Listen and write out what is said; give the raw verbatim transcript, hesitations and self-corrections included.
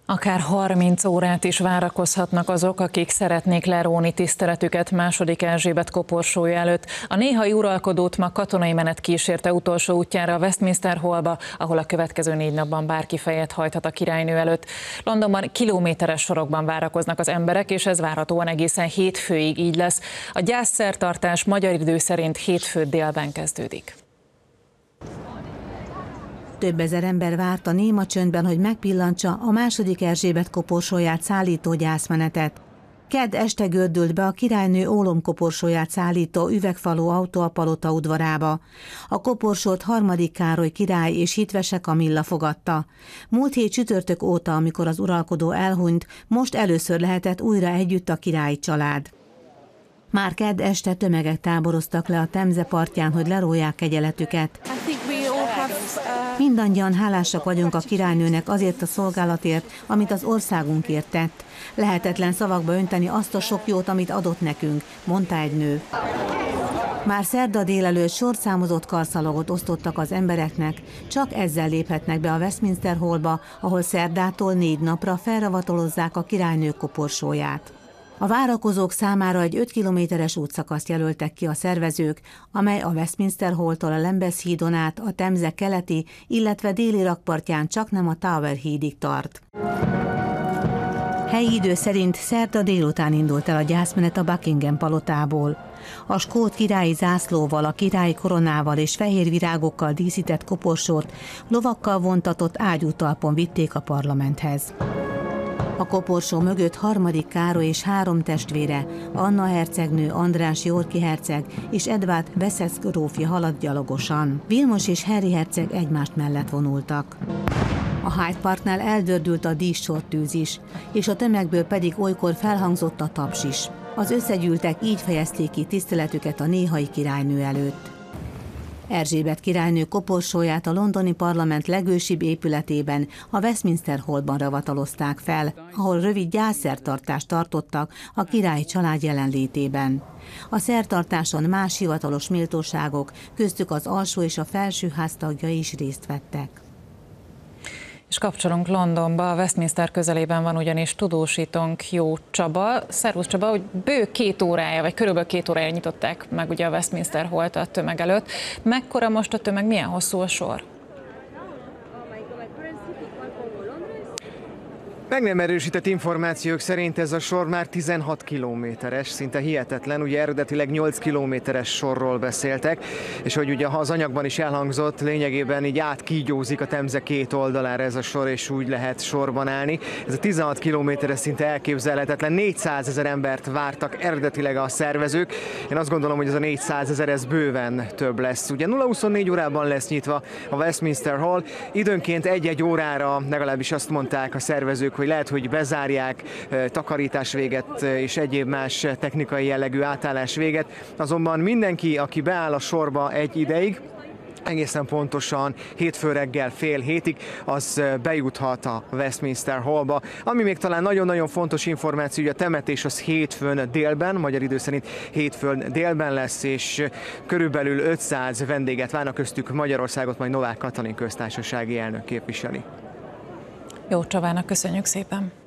Akár harminc órát is várakozhatnak azok, akik szeretnék leróni tiszteletüket második Erzsébet koporsója előtt. A néhai uralkodót ma katonai menet kísérte utolsó útjára a Westminster Hallba, ahol a következő négy napban bárki fejet hajthat a királynő előtt. Londonban kilométeres sorokban várakoznak az emberek, és ez várhatóan egészen hétfőig így lesz. A gyászszertartás magyar idő szerint hétfő délben kezdődik. Több ezer ember várt a néma csöndben, hogy megpillantsa a második Erzsébet koporsóját szállító gyászmenetet. Kedd este gördült be a királynő ólomkoporsóját szállító üvegfalú autó a palota udvarába. A koporsót harmadik Károly király és hitvese Kamilla fogadta. Múlt hét csütörtök óta, amikor az uralkodó elhunyt, most először lehetett újra együtt a királyi család. Már kedd este tömegek táboroztak le a Temze partján, hogy lerólják kegyeletüket. Mindannyian hálásak vagyunk a királynőnek azért a szolgálatért, amit az országunkért tett. Lehetetlen szavakba önteni azt a sok jót, amit adott nekünk, mondta egy nő. Már szerda délelőtt sorszámozott karszalagot osztottak az embereknek, csak ezzel léphetnek be a Westminster Hallba, ahol szerdától négy napra felravatolozzák a királynő koporsóját. A várakozók számára egy öt kilométeres útszakaszt jelöltek ki a szervezők, amely a Westminster Halltól a Lambeth hídon át a Temze keleti, illetve déli rakpartján csaknem a Tower hídig tart. Helyi idő szerint szerda délután indult el a gyászmenet a Buckingham palotából. A skót királyi zászlóval, a királyi koronával és fehér virágokkal díszített koporsót lovakkal vontatott ágyútalpon vitték a parlamenthez. A koporsó mögött harmadik Károly és három testvére, Anna hercegnő, András Yorki herceg és Edward Wessex grófja haladt gyalogosan. Vilmos és Harry herceg egymást mellett vonultak. A Hyde Parknál eldördült a díszsortűz is, és a tömegből pedig olykor felhangzott a taps is. Az összegyűltek így fejezték ki tiszteletüket a néhai királynő előtt. Erzsébet királynő koporsóját a londoni parlament legősibb épületében, a Westminster Hallban ravatalozták fel, ahol rövid gyászszertartást tartottak a királyi család jelenlétében. A szertartáson más hivatalos méltóságok, köztük az alsó és a felsőház tagjai is részt vettek. És kapcsolunk Londonba, a Westminster közelében van ugyanis tudósítónk Jó Csaba. Szervusz Csaba, hogy bő két órája, vagy körülbelül két órája nyitották meg ugye a Westminster Hallt a tömeg előtt. Mekkora most a tömeg, milyen hosszú a sor? Meg nem erősített információk szerint ez a sor már tizenhat kilométeres, szinte hihetetlen, ugye eredetileg nyolc kilométeres sorról beszéltek, és hogy ugye az anyagban is elhangzott, lényegében így átkígyózik a Temze két oldalára ez a sor, és úgy lehet sorban állni. Ez a tizenhat kilométeres szinte elképzelhetetlen, négyszázezer embert vártak eredetileg a szervezők. Én azt gondolom, hogy ez a négyszázezer ez bőven több lesz. Ugye nulla huszonnégy órában lesz nyitva a Westminster Hall, időnként egy-egy órára, legalábbis azt mondták a szervezők, hogy lehet, hogy bezárják, takarítás véget és egyéb más technikai jellegű átállás véget. Azonban mindenki, aki beáll a sorba egy ideig, egészen pontosan hétfő reggel fél hétig, az bejuthat a Westminster Hallba. Ami még talán nagyon-nagyon fontos információ, hogy a temetés az hétfőn délben, magyar idő szerint hétfőn délben lesz, és körülbelül ötszáz vendéget várnak, köztük Magyarországot majd Novák Katalin köztársasági elnök képviseli. Jó Csabának köszönjük szépen!